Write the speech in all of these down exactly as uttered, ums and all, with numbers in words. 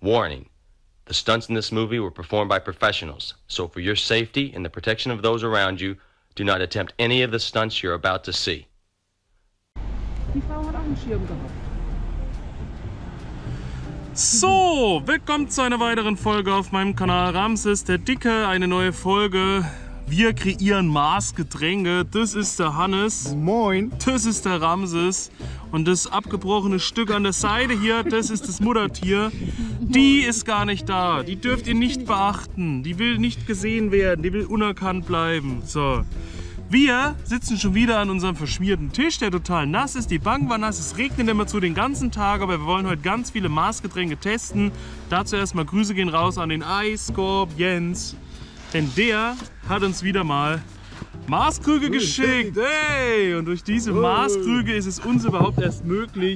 Warning. The stunts in this movie were performed by professionals, so for your safety and the protection of those around you, do not attempt any of the stunts you're about to see. Die Frau hat auch einen Schirm gehabt. So, willkommen zu einer weiteren Folge auf meinem Kanal Ramses der Dicke. Eine neue Folge. Wir kreieren Maßgetränke. Das ist der Hannes. Moin. Das ist der Ramses. Und das abgebrochene Stück an der Seite hier, das ist das Muttertier. Die ist gar nicht da. Die dürft ihr nicht beachten. Die will nicht gesehen werden. Die will unerkannt bleiben. So. Wir sitzen schon wieder an unserem verschmierten Tisch, der total nass ist. Die Bank war nass. Es regnet immer zu den ganzen Tag. Aber wir wollen heute ganz viele Maßgetränke testen. Dazu erstmal Grüße gehen raus an den Eiskorb Jens. Denn der hat uns wieder mal Maßkrüge geschickt. Hey! Und durch diese Maßkrüge ist es uns überhaupt erst möglich,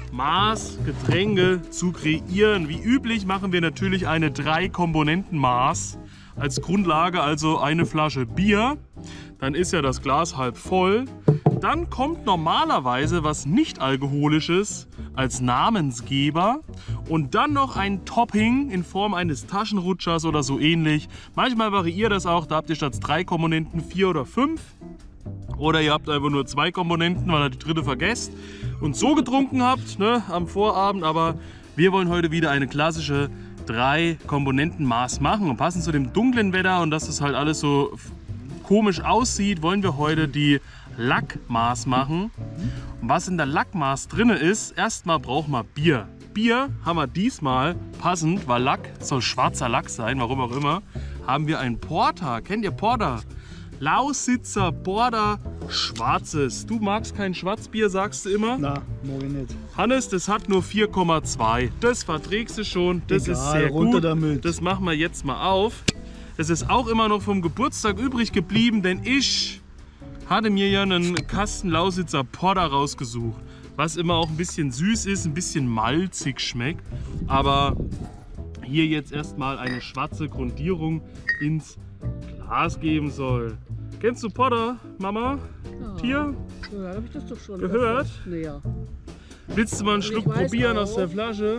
Maßgetränke zu kreieren. Wie üblich machen wir natürlich eine drei-Komponenten-Maß als Grundlage, also eine Flasche Bier. Dann ist ja das Glas halb voll. Dann kommt normalerweise was nicht alkoholisches als Namensgeber und dann noch ein Topping in Form eines Taschenrutschers oder so ähnlich. Manchmal variiert das auch, da habt ihr statt drei Komponenten vier oder fünf. Oder ihr habt einfach nur zwei Komponenten, weil ihr die dritte vergesst und so getrunken habt, ne, am Vorabend. Aber wir wollen heute wieder eine klassische drei Komponenten Maß machen. Und passend zu dem dunklen Wetter und dass das halt alles so komisch aussieht, wollen wir heute die Lackmaß machen. Und was in der Lackmaß drin ist, erstmal brauchen wir Bier. Bier haben wir diesmal passend, weil Lack soll schwarzer Lack sein, warum auch immer, haben wir ein Porter. Kennt ihr Porter? Lausitzer Porter Schwarzes. Du magst kein Schwarzbier, sagst du immer? Na, mag ich nicht. Hannes, das hat nur vier Komma zwei. Das verträgst du schon. Das Egal, ist sehr runter gut. damit. Das machen wir jetzt mal auf. Das ist auch immer noch vom Geburtstag übrig geblieben, denn ich hatte mir ja einen Kasten Lausitzer Porter rausgesucht. Was immer auch ein bisschen süß ist, ein bisschen malzig schmeckt. Aber hier jetzt erstmal eine schwarze Grundierung ins Glas geben soll. Kennst du Porter, Mama? Ja. Tier? Ja, hab ich das doch schon Gehört? Ja. Willst du mal einen Und Schluck ich weiß probieren auch. aus der Flasche?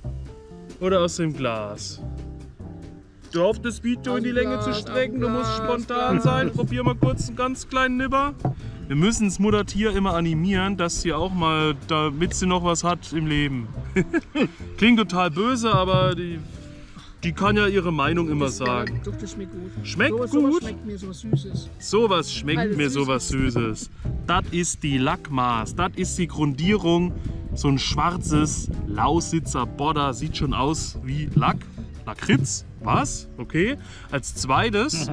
Oder aus dem Glas? Du auf das Video Aus in die dem Länge zu Glas, strecken, aus du dem musst Glas, spontan Glas. sein. Probier mal kurz einen ganz kleinen Nipper. Wir müssen das Muttertier immer animieren, dass sie auch mal, damit sie noch was hat im Leben. Klingt total böse, aber die, die kann ja ihre Meinung immer Das- sagen. Doch, das schmeckt gut. Schmeckt sowas, gut? Sowas schmeckt mir sowas Süßes. Sowas schmeckt Weil es mir süß sowas ist. Süßes. Das ist die Lackmaß, das ist die Grundierung. So ein schwarzes Lausitzer Porter sieht schon aus wie Lack. Lakritz, was? Okay. Als zweites,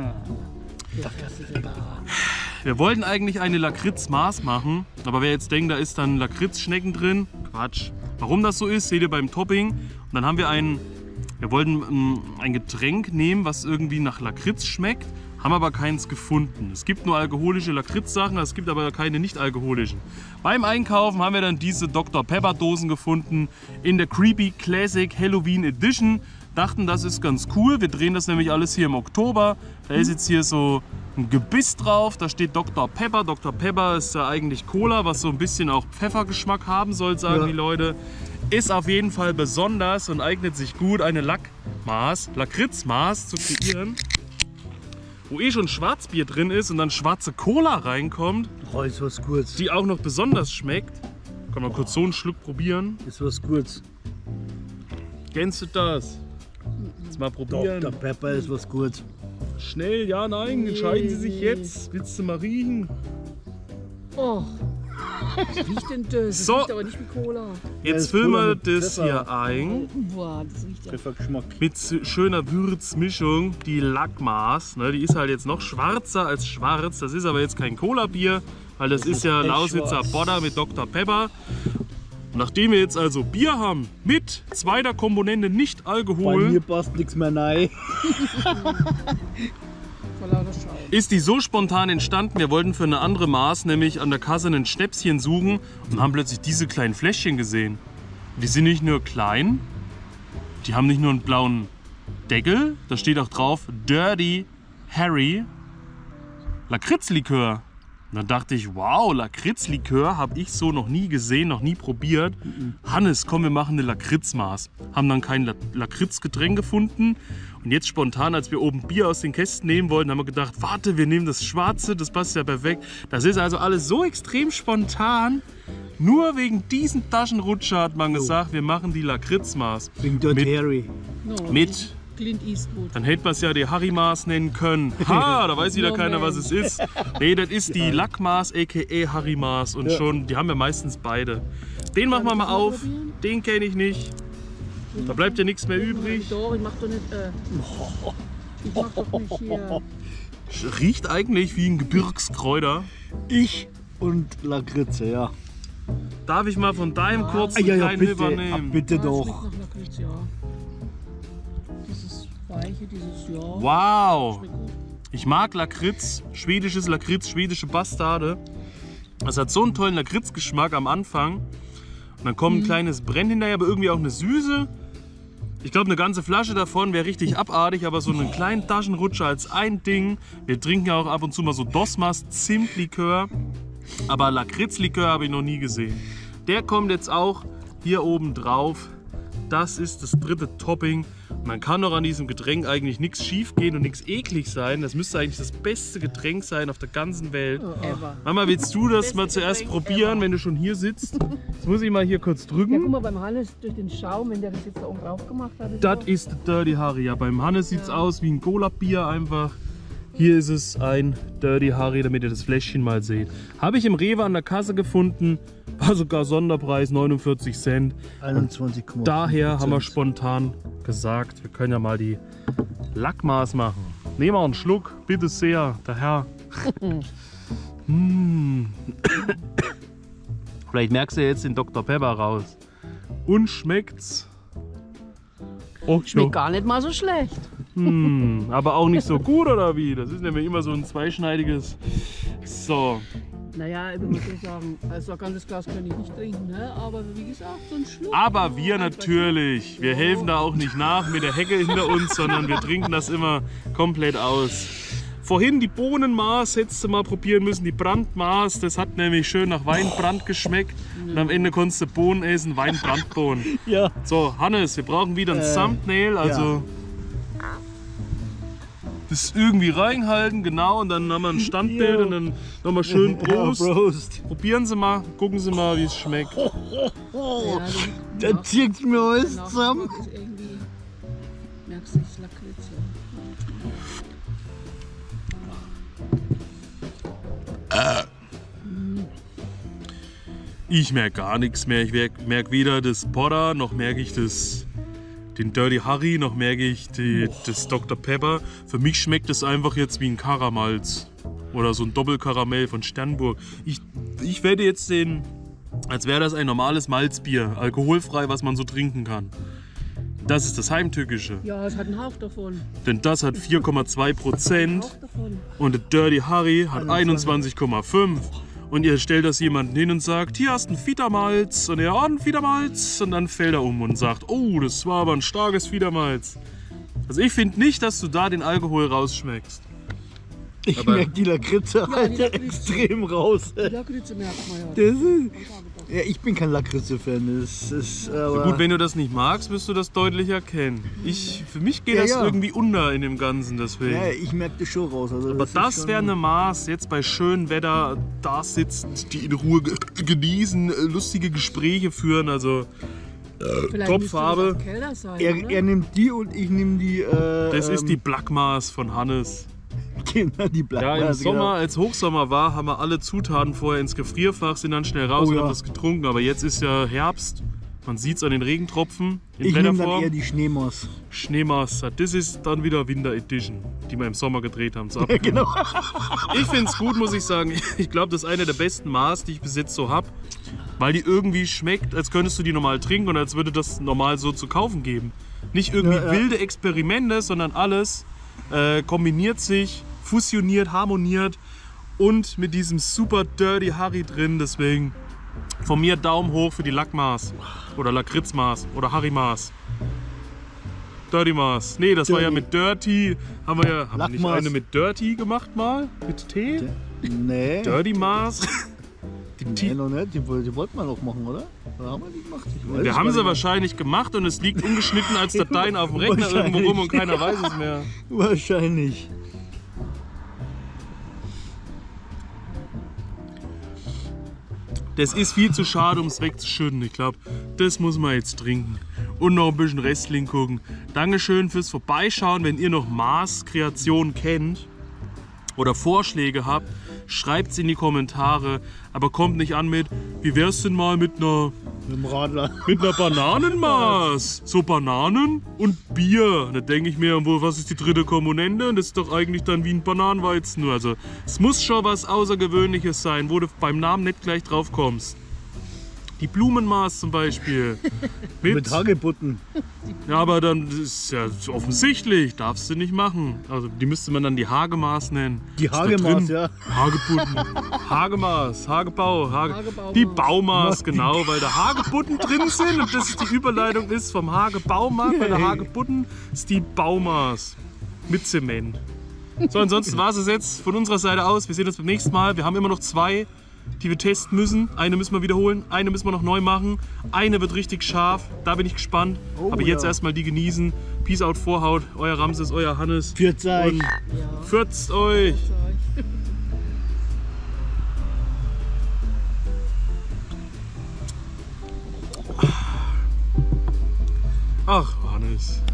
wir wollten eigentlich eine Lakritz-Maß machen, aber wer jetzt denkt, da ist dann Lakritzschnecken drin, Quatsch. Warum das so ist, seht ihr beim Topping. Und dann haben wir ein, wir wollten ähm, ein Getränk nehmen, was irgendwie nach Lakritz schmeckt, haben aber keins gefunden. Es gibt nur alkoholische Lakritz-Sachen, es gibt aber keine nicht alkoholischen. Beim Einkaufen haben wir dann diese Doktor Pepper Dosen gefunden in der Creepy Classic Halloween Edition. Dachten, das ist ganz cool. Wir drehen das nämlich alles hier im Oktober. Da ist jetzt hier so ein Gebiss drauf. Da steht Doktor Pepper. Doktor Pepper ist ja eigentlich Cola, was so ein bisschen auch Pfeffergeschmack haben soll, sagen Ja. die Leute. Ist auf jeden Fall besonders und eignet sich gut, eine Lackmaß, Lakritzmaß zu kreieren. Wo eh schon Schwarzbier drin ist und dann schwarze Cola reinkommt, Oh, ist was Gutes. die auch noch besonders schmeckt. Kann man kurz so einen Schluck probieren. Ist was Gutes. Kennst du das? Jetzt mal probieren. Doktor Pepper ist was Gutes. Schnell, ja, nein, entscheiden Sie sich jetzt. Willst du mal riechen? Oh. Was riecht denn das? Das So. riecht aber nicht wie Cola. Jetzt ist füllen Cola wir mit das Pfeffer. hier ein. Boah, das riecht ja. Pfeffergeschmack. Mit schöner Würzmischung, die Lackmaß. Ne, die ist halt jetzt noch schwarzer als schwarz. Das ist aber jetzt kein Cola-Bier, weil das, ist ja echt Lausitzer schwarz. Porter mit Doktor Pepper. Nachdem wir jetzt also Bier haben mit zweiter Komponente nicht Bei mir Alkohol, passt nichts mehr rein. Vor lauter Schaum. ist die so spontan entstanden. Wir wollten für eine andere Maß, nämlich an der Kasse ein Schnäpschen suchen und haben plötzlich diese kleinen Fläschchen gesehen. Die sind nicht nur klein, die haben nicht nur einen blauen Deckel, da steht auch drauf Dirty Harry Lakritzlikör. Und dann dachte ich, wow, Lakritzlikör habe ich so noch nie gesehen, noch nie probiert. Hannes, komm, wir machen eine Lakritzmaß. Haben dann kein Lakritzgetränk gefunden. Und jetzt spontan, als wir oben Bier aus den Kästen nehmen wollten, haben wir gedacht, warte, wir nehmen das Schwarze, das passt ja perfekt. Das ist also alles so extrem spontan. Nur wegen diesem Taschenrutscher hat man gesagt, wir machen die Lakritzmaß. Wegen Dirty Harry. No, Mit... Clint Eastwood. Dann hätte man es ja die Harry-Maß nennen können. Ha, da weiß wieder keiner, was es ist. Nee, das ist die Lackmaß, aka Harry-Maß. Und schon, die haben wir meistens beide. Den machen wir mal auf. Den kenne ich nicht. Da bleibt ja nichts mehr übrig. Doch, ich mach doch nicht. Äh, ich mach doch nicht hier. Riecht eigentlich wie ein Gebirgskräuter. Ich und Lakritze, ja. Darf ich mal von deinem Ja. kurzen Ah, ja, ja, kleinen bitte, Hipper ah, nehmen? bitte Ja, es doch. riecht nach Lakritz, ja. Dieses Weiche, dieses Ja. Wow. Schmeckt gut. Ich mag Lakritz, schwedisches Lakritz, schwedische Bastarde. Es hat so einen tollen Lakritzgeschmack am Anfang. Und dann kommt ein kleines Brennen hinterher, aber irgendwie auch eine Süße. Ich glaube, eine ganze Flasche davon wäre richtig abartig, aber so einen kleinen Taschenrutscher als ein Ding. Wir trinken ja auch ab und zu mal so Dosmas Zimtlikör. Aber Lakritzlikör habe ich noch nie gesehen. Der kommt jetzt auch hier oben drauf. Das ist das dritte Topping. Man kann doch an diesem Getränk eigentlich nichts schief gehen und nichts eklig sein. Das müsste eigentlich das beste Getränk sein auf der ganzen Welt. Ever. Mama, willst du das Beste mal zuerst Getränk probieren, ever. wenn du schon hier sitzt? Jetzt muss ich mal hier kurz Ja, guck drücken. mal, beim Hannes durch den Schaum, wenn der das jetzt da oben drauf gemacht hat. Das ist Dirty Harry. Ja, beim Hannes sieht es aus wie ein Cola-Bier einfach. Hier ist es ein Dirty Harry, damit ihr das Fläschchen mal seht. Habe ich im Rewe an der Kasse gefunden. War sogar Sonderpreis, neunundvierzig Cent. einundzwanzig Komma fünf Prozent. Daher haben wir spontan gesagt, wir können ja mal die Lackmaß machen. Nehmen wir einen Schluck, bitte sehr, der Herr. mm. Vielleicht merkst du jetzt den Doktor Pepper raus. Und schmeckt's? Oh, Schmeckt gar nicht mal so schlecht. hm, aber auch nicht so gut, oder wie? Das ist nämlich immer so ein zweischneidiges. So, Naja, ich muss so sagen, also ein ganzes Glas kann ich nicht trinken, ne? Aber wie gesagt, so ein Schluck. aber wir Ein, zwei natürlich. Wir helfen da auch nicht nach mit der Hecke hinter uns, sondern wir trinken das immer komplett aus. Vorhin die Bohnenmaß hättest du mal probieren müssen, die Brandmaß. Das hat nämlich schön nach Weinbrand geschmeckt. Und am Ende konntest du Bohnen essen, Weinbrandbohnen. Ja, So, Hannes, wir brauchen wieder ein Äh, Thumbnail. Also das irgendwie reinhalten, genau. Und dann haben wir ein Standbild Jo. und dann nochmal schön Prost. Ja, Prost. Probieren Sie mal, gucken Sie mal, wie es schmeckt. Ja, den, Da zieht mir alles Nachgeschmack zusammen. ist irgendwie, merkst du, ist Lakritz, ja. Ich merke gar nichts mehr. Ich merke weder das Porter, noch merke ich das, den Dirty Harry, noch merke ich die, das Doktor Pepper. Für mich schmeckt es einfach jetzt wie ein Karamalz. Oder so ein Doppelkaramell von Sternburg. Ich, ich werde jetzt den, als wäre das ein normales Malzbier, alkoholfrei, was man so trinken kann. Das ist das Heimtückische. Ja, es hat einen Hauch davon. Denn das hat vier Komma zwei Einen Prozent. Hauch davon. Und der Dirty Harry hat einundzwanzig Komma fünf. Und ihr stellt das jemanden hin und sagt, hier hast du ein Fiedermalz. Und er, oh, ein Fiedermalz. Und dann fällt er um und sagt, oh, das war aber ein starkes Fiedermalz. Also ich finde nicht, dass du da den Alkohol rausschmeckst. Ich Aber- merke die Lakritze Ja, halt die Lakritze. extrem raus. Die Lakritze merkt man ja. Das ist, ja, ich bin kein Lakritze-Fan. Das ist, aber Gut, wenn du das nicht magst, wirst du das deutlich erkennen. Ich, für mich geht Ja, das ja. irgendwie unter in dem Ganzen, deswegen. ja, ich merke das schon raus. Also Aber ist das schon- wäre eine Maß, jetzt bei schönem Wetter, da sitzt, die in Ruhe ge- genießen, äh, lustige Gespräche führen, also Vielleicht Topfarbe. müsste das auch Keller sein, Er, oder? er nimmt die und ich nehme die. Äh, das ist die ähm, Blackmaß von Hannes. Genau, die Black Ja, im Mass, Sommer, genau. als Hochsommer war, haben wir alle Zutaten vorher ins Gefrierfach, sind dann schnell raus Oh und ja. haben das getrunken. Aber jetzt ist ja Herbst, man sieht es an den Regentropfen in Ich nehme dann Blätterform. eher die Schneemaß. Schneemaß, das ist dann wieder Winter Edition, die wir im Sommer gedreht haben. zur Ja, Abkühlung. genau. Ich finde es gut, muss ich sagen. Ich glaube, das ist eine der besten Maß, die ich bis jetzt so habe. Weil die irgendwie schmeckt, als könntest du die normal trinken und als würde das normal so zu kaufen geben. Nicht irgendwie Ja, ja. wilde Experimente, sondern alles äh, kombiniert sich, fusioniert, harmoniert und mit diesem super Dirty Harry drin. Deswegen von mir Daumen hoch für die Lackmaß oder Lakritzmaß oder Harry-Maß. Dirty Maß. Nee, das war ja Dirty. mit Dirty. Haben wir ja haben wir nicht Lackmaß. eine mit Dirty gemacht mal? Mit T? Nee. Dirty Mars? Die, Nee, noch nicht. Die, die wollten wir noch machen, oder? Oder haben wir die gemacht? Ich weiß wir es haben gar sie nicht wahrscheinlich gemacht und es liegt ungeschnitten als Dateien auf dem Rechner irgendwo rum und keiner weiß es mehr. mehr. Wahrscheinlich. Das ist viel zu schade, um es wegzuschütten. Ich glaube, das muss man jetzt trinken. Und noch ein bisschen Wrestling gucken. Dankeschön fürs Vorbeischauen. Wenn ihr noch Mars-Kreationen kennt oder Vorschläge habt, schreibt es in die Kommentare. Aber kommt nicht an mit, wie wär's denn mal mit einer, Mit dem Radler. mit einer Bananenmaß? So Bananen und Bier. Da denke ich mir, wo, was ist die dritte Komponente? Und das ist doch eigentlich dann wie ein Bananenweizen nur. Also es muss schon was Außergewöhnliches sein, wo du beim Namen nicht gleich drauf kommst. Die Blumenmaß zum Beispiel. Mit, Mit Hagebutten. ja, aber dann ist ja offensichtlich, darfst du nicht machen. Also die müsste man dann die Hagemaß nennen. Die Ist da Hagemaß, drin. ja. Hagebutten. Hagemaß, Hagebau, Hage, Hagebaumaß. die Baumaß, genau, weil da Hagebutten drin sind und das ist die Überleitung ist vom Hagebaumarkt, weil der Hagebutten ist die Baumaß mit Zement. So, ansonsten war es jetzt von unserer Seite aus. Wir sehen uns beim nächsten Mal. Wir haben immer noch zwei, die wir testen müssen. Eine müssen wir wiederholen, eine müssen wir noch neu machen. Eine wird richtig scharf, da bin ich gespannt. Oh, Aber jetzt ja. erstmal die genießen. Peace out, Vorhaut, euer Ramses, euer Hannes. Pfiat euch. Und fürzt euch. Ach, Hannes.